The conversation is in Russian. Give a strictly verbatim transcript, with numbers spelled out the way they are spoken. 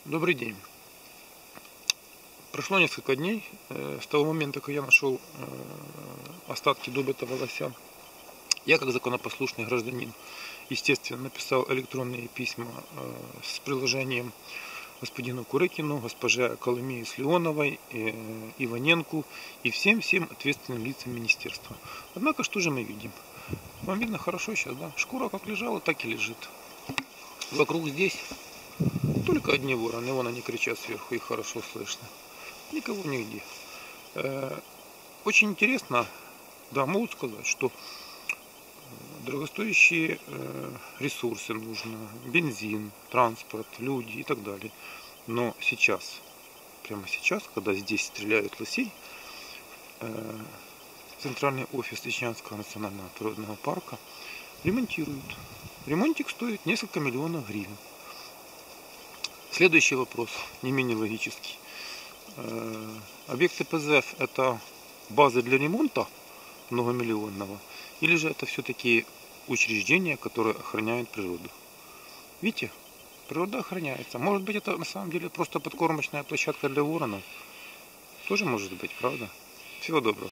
Добрый день. Прошло несколько дней э, с того момента, как я нашел э, остатки добытого лося. Я, как законопослушный гражданин, естественно, написал электронные письма э, с приложением господину Курыкину, госпоже Коломии Леоновой, э, Иваненку и всем-всем ответственным лицам министерства. Однако, что же мы видим? Вам видно хорошо сейчас, да? Шкура как лежала, так и лежит. Вокруг здесь только одни вороны, вон они кричат сверху, их хорошо слышно. Никого нигде. Очень интересно, да, могу сказать, что дорогостоящие ресурсы нужно, бензин, транспорт, люди и так далее. Но сейчас, прямо сейчас, когда здесь стреляют лосей, центральный офис Ичнянского национального природного парка ремонтируют. Ремонтик стоит несколько миллионов гривен. Следующий вопрос, не менее логический. Объекты ПЗФ — это базы для ремонта многомиллионного, или же это все-таки учреждения, которые охраняют природу? Видите, природа охраняется. Может быть, это на самом деле просто подкормочная площадка для воронов? Тоже может быть, правда? Всего доброго.